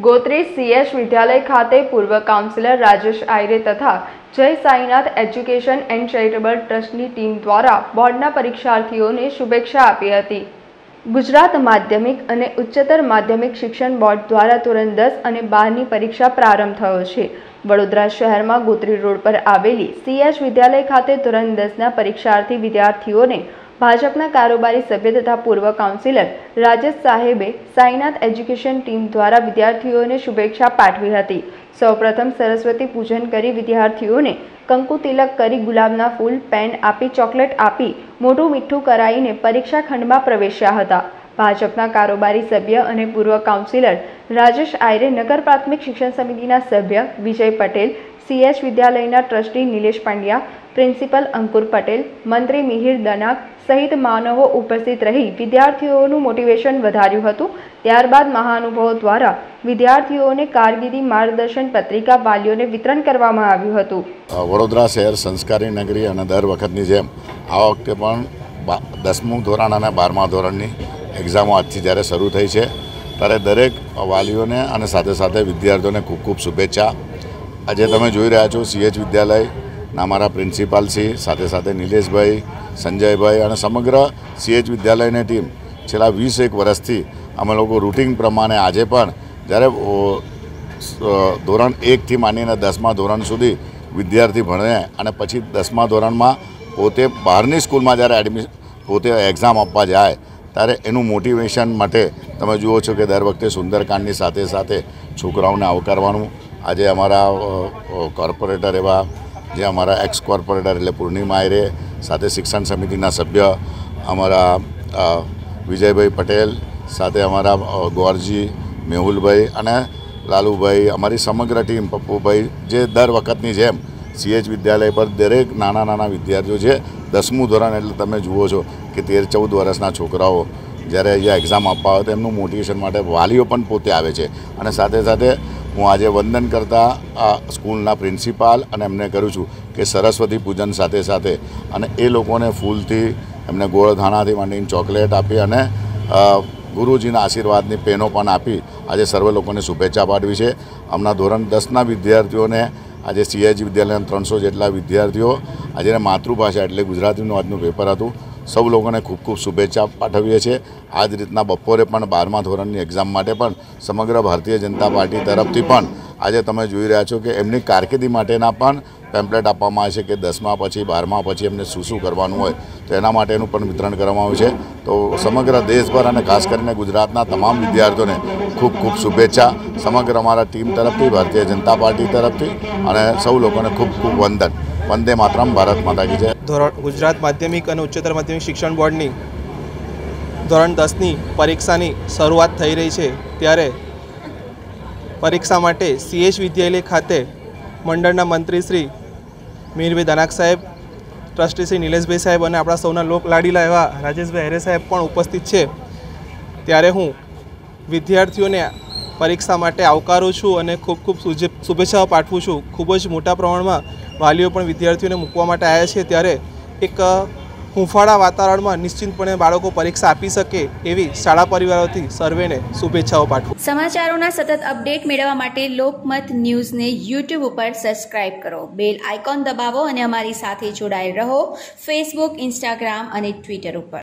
Gotri CH વિદ્યાલય ખાતે પૂર્વ councillor Rajesh Ayre તથા Jai Sainath education and charitable ટ્રસ્ટની ટીમ દ્વારા બોર્ડના પરીક્ષાર્થીઓને શુભેચ્છા આપી હતી। ગુજરાત માધ્યમિક અને ઉચ્ચતર માધ્યમિક શિક્ષણ બોર્ડ દ્વારા ધોરણ 10 અને 12ની પરીક્ષા પ્રારંભ થયો છે। વડોદરા શહેરમાં ગોત્રી રોડ પર આવેલી સીએચ વિદ્યાલય ખાતે ધોરણ 10ના પરીક્ષાર્થી વિદ્યાર્થીઓને ભાજપના કારોબારી સભ્ય તથા પૂર્વ કાઉન્સિલર રાજેશ સાહેબે સાઈનાથ એજ્યુકેશન ટીમ દ્વારા વિદ્યાર્થીઓને શુભેચ્છા પાઠવી હતી। સૌપ્રથમ સરસ્વતી પૂજન કરી વિદ્યાર્થીઓને કંકુ તિલક કરી ગુલાબના ફૂલ પેન આપી ચોકલેટ આપી મોઢું મીઠું કરાવીને પરીક્ષા ખંડમાં પ્રવેશ્યા હતા। ભાજપના કારોબારી સભ્ય અને પૂર્વ કાઉન્સિલર રાજેશ આયરે, નગર પ્રાથમિક શિક્ષણ સમિતિના સભ્ય વિજય પટેલ, સીએચ વિદ્યાલયના ટ્રસ્ટી નિલેશ પંડ્યા, પ્રિન્સિપલ અંકુર પટેલ, મંત્રી મિહિર દનાક સહિત માનવો ઉપસ્થિત રહી વિદ્યાર્થીઓનું મોટિવેશન વધાર્યું હતું। ત્યારબાદ મહાનુભાવો દ્વારા વિદ્યાર્થીઓને કારકિર્દી માર્ગદર્શન પત્રિકા વાલીઓને વિતરણ કરવામાં આવ્યું હતું। વડોદરા શહેર સંસ્કારી નગરી અને દર વખતની જેમ આ વખતે પણ 10મું ધોરણ અને 12મા ધોરણની એક્ઝામો આજથી જ્યારે શરૂ થઈ છે ત્યારે દરેક વાલીઓને અને સાથે સાથે વિદ્યાર્થીઓને ખૂબ ખૂબ શુભેચ્છા। આજે તમે જોઈ રહ્યા છો સીએચ વિદ્યાલયના અમારા પ્રિન્સિપાલશ્રી, સાથે સાથે નિલેશભાઈ, સંજયભાઈ અને સમગ્ર સીએચ વિદ્યાલયની ટીમ છેલ્લા 21 વર્ષથી અમે લોકો રૂટિન પ્રમાણે આજે પણ જ્યારે ધોરણ 1થી માંડીને 10મા ધોરણ સુધી વિદ્યાર્થી ભણે અને પછી 10મા ધોરણમાં પોતે બહારની સ્કૂલમાં જ્યારે પોતે એક્ઝામ આપવા જાય ત્યારે એનું મોટિવેશન માટે તમે જુઓ છો કે દર વખતે સુંદરકાંડની સાથે સાથે છોકરાઓને આવકારવાનું। આજે અમારા કોર્પોરેટર એવા જે અમારા એક્સ કોર્પોરેટર એટલે પૂર્ણિમા આયરે, સાથે શિક્ષણ સમિતિના સભ્ય અમારા વિજયભાઈ પટેલ, સાથે અમારા ગોરજી, મેહુલભાઈ અને લાલુભાઈ, અમારી સમગ્ર ટીમ, પપ્પુભાઈ, જે દર વખતની જેમ સીએચ વિદ્યાલય પર દરેક નાના નાના વિદ્યાર્થીઓ છે 10મું ધોરણ એટલે તમે જુઓ છો કે 13-14 વર્ષના છોકરાઓ જ્યારે અહીંયા એક્ઝામ આપવા આવે તો એમનું મોટિવેશન માટે વાલીઓ પણ પોતે આવે છે। અને સાથે સાથે હું આજે વંદન કરતા સ્કૂલના પ્રિન્સિપાલ અને એમને કરું છું કે સરસ્વતી પૂજન સાથે સાથે અને એ લોકોને ફૂલથી એમને ગોળ ધાણાથી માંડીને ચોકલેટ આપી અને ગુરુજીના આશીર્વાદની પેનો પણ આપી આજે સર્વ લોકોને શુભેચ્છા પાઠવી છે। હમણાં ધોરણ 10ના વિદ્યાર્થીઓને આજે સીએચ વિદ્યાલયના 300 જેટલા વિદ્યાર્થીઓ આજે માતૃભાષા એટલે ગુજરાતીનું આજનું પેપર હતું। સૌ લોકોને ખૂબ ખૂબ શુભેચ્છા પાઠવીએ છીએ। આ જ રીતના બપોરે પણ 12મા ધોરણની એક્ઝામ માટે પણ સમગ્ર ભારતીય જનતા પાર્ટી તરફથી પણ આજે તમે જોઈ રહ્યા છો કે એમની કારકિર્દી માટેના પણ પેમ્પલેટ આપવામાં આવે છે કે 10મા પછી 12મા પછી એમને શું શું કરવાનું હોય તો એના માટેનું પણ વિતરણ કરવામાં આવ્યું છે। તો સમગ્ર દેશભર અને ખાસ કરીને ગુજરાતના તમામ વિદ્યાર્થીઓને ખૂબ ખૂબ શુભેચ્છા સમગ્ર અમારા ટીમ તરફથી, ભારતીય જનતા પાર્ટી તરફથી અને સૌ લોકોને ખૂબ ખૂબ વંદન। વંદે માતરમ, ભારત માતા કી જય। ગુજરાત માધ્યમિક અને ઉચ્ચતર માધ્યમિક શિક્ષણ બોર્ડની ધોરણ 10ની પરીક્ષાની શરૂઆત થઈ રહી છે ત્યારે પરીક્ષા માટે સીએચ વિદ્યાલય ખાતે મંડળના મંત્રી શ્રી મિહિરભાઈ દનાક સાહેબ, ટ્રસ્ટી શ્રી નિલેશભાઈ સાહેબ અને આપણા સૌના લોક લાડીલા એવા રાજેશભાઈ આયરે સાહેબ પણ ઉપસ્થિત છે। ત્યારે હું વિદ્યાર્થીઓને પરીક્ષા માટે આવકારું છું અને ખૂબ ખૂબ શુભેચ્છાઓ પાઠવું છું। ખૂબ જ મોટા પ્રમાણમાં વાલીઓ પણ વિદ્યાર્થીઓને મૂકવા માટે આવ્યા છે ત્યારે એક હૂંફાળા વાતાવરણમાં નિશ્ચિંતપણે બાળકો પરીક્ષા આપી શકે એવી શાળા પરિવારોથી સર્વેને શુભેચ્છાઓ પાઠવું। સમાચારોના સતત અપડેટ મેળવવા માટે લોકમત ન્યૂઝને યુટ્યુબ ઉપર સબસ્ક્રાઇબ કરો, બેલ આઇકોન દબાવો અને અમારી સાથે જોડાયેલ રહો ફેસબુક, ઇન્સ્ટાગ્રામ અને ટ્વિટર ઉપર।